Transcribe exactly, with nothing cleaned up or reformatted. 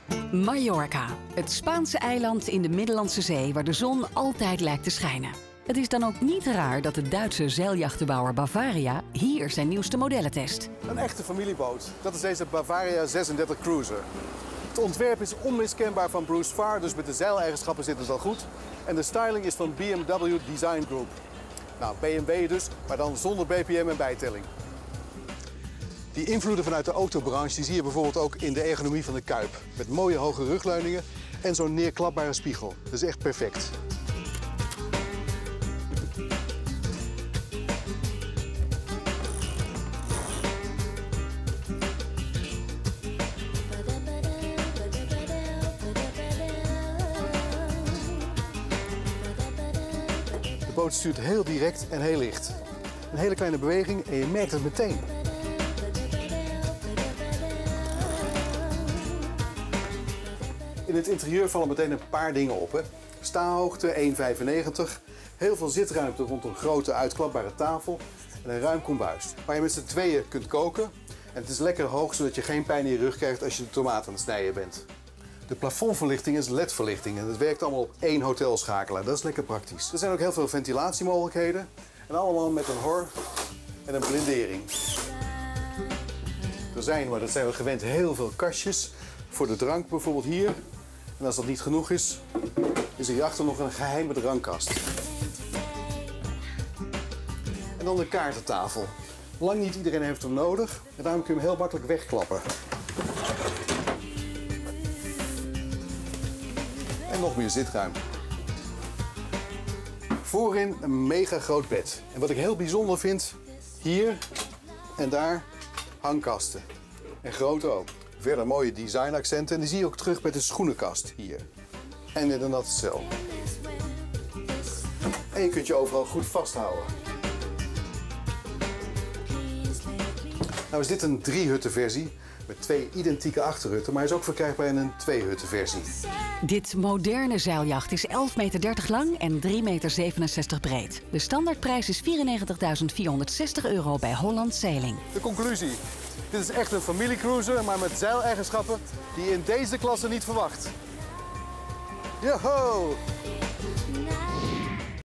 Mallorca, het Spaanse eiland in de Middellandse Zee waar de zon altijd lijkt te schijnen. Het is dan ook niet raar dat de Duitse zeiljachtenbouwer Bavaria hier zijn nieuwste modellen test. Een echte familieboot, dat is deze Bavaria zesendertig Cruiser. Het ontwerp is onmiskenbaar van Bruce Farr, dus met de zeileigenschappen zit het al goed. En de styling is van B M W Design Group. Nou, B M W dus, maar dan zonder B P M en bijtelling. Die invloeden vanuit de autobranche die zie je bijvoorbeeld ook in de ergonomie van de kuip. Met mooie hoge rugleuningen en zo'n neerklapbare spiegel. Dat is echt perfect. De boot stuurt heel direct en heel licht. Een hele kleine beweging en je merkt het meteen. In het interieur vallen meteen een paar dingen op. Hè. Staanhoogte één komma vijfennegentig, heel veel zitruimte rond een grote uitklapbare tafel en een ruim kombuis. Waar je met z'n tweeën kunt koken. En het is lekker hoog, zodat je geen pijn in je rug krijgt als je de tomaten aan het snijden bent. De plafondverlichting is L E D-verlichting en dat werkt allemaal op één hotelschakelaar. Dat is lekker praktisch. Er zijn ook heel veel ventilatiemogelijkheden en allemaal met een hor en een blindering. Er zijn, maar dat zijn we gewend, heel veel kastjes voor de drank, bijvoorbeeld hier. En als dat niet genoeg is, is er hierachter nog een geheime drankkast. En dan de kaartentafel. Lang niet iedereen heeft hem nodig en daarom kun je hem heel makkelijk wegklappen. En nog meer zitruimte. Voorin een mega groot bed. En wat ik heel bijzonder vind, hier en daar hangkasten. En grote ook. Verder mooie designaccenten en die zie je ook terug bij de schoenenkast hier. En inderdaad hetzelfde. En je kunt je overal goed vasthouden. Nou is dit een driehuttenversie met twee identieke achterhutten, maar hij is ook verkrijgbaar in een tweehuttenversie. Dit moderne zeiljacht is elf meter dertig lang en drie meter zevenenzestig breed. De standaardprijs is vierennegentigduizend vierhonderdzestig euro bij Holland Sailing. De conclusie. Dit is echt een familiecruiser, maar met zeileigenschappen die je in deze klasse niet verwacht. Joho!